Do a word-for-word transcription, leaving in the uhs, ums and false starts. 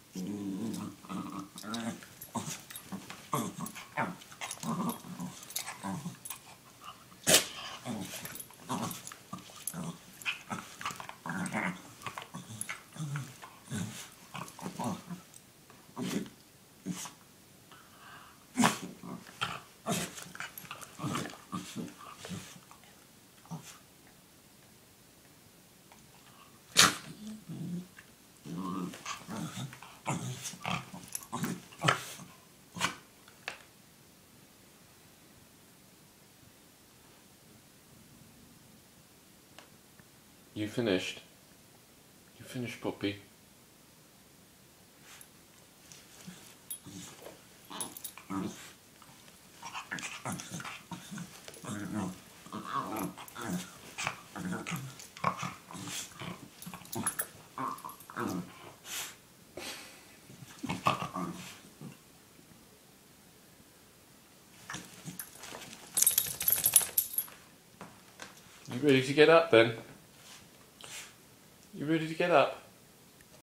You finished? You finished, puppy? You ready to get up then? You ready to get up?